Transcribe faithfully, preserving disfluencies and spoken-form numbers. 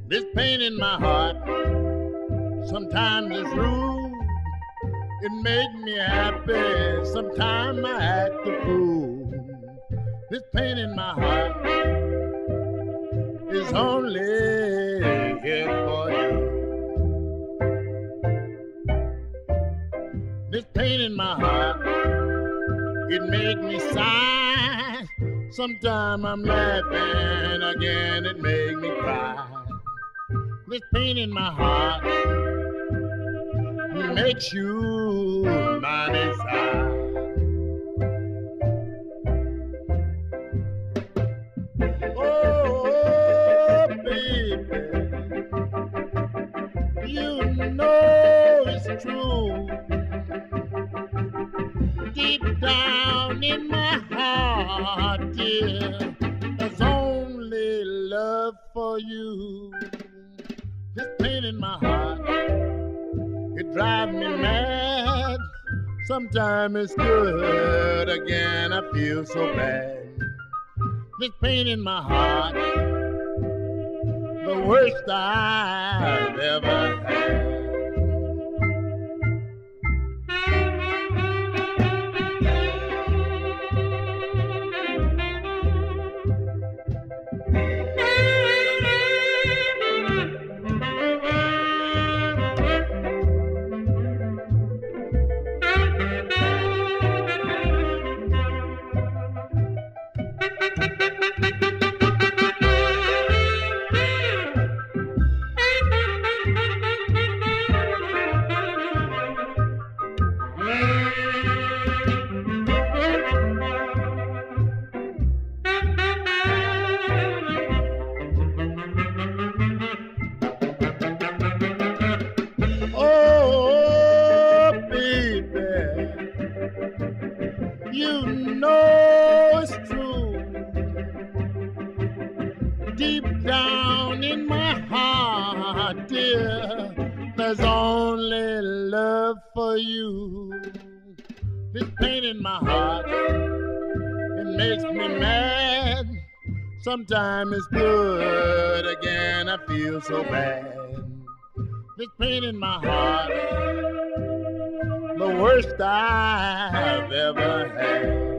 This pain in my heart, sometimes it's rude. It makes me happy, sometimes I act a fool. This pain in my heart is only here for you. This pain in my heart, it makes me sigh. Sometimes I'm laughing, again it makes me cry. This pain in my heart makes you mighty sad. Oh, baby, you know it's true. Deep down in my heart, dear, there's only love for you. This pain in my heart, it drives me mad. Sometimes it's good, again I feel so bad. This pain in my heart, the worst I've ever had. You know it's true. Deep down in my heart, dear, there's only love for you. This pain in my heart, it makes me mad. Sometimes it's good, again I feel so bad. This pain in my heart, the worst I've ever had.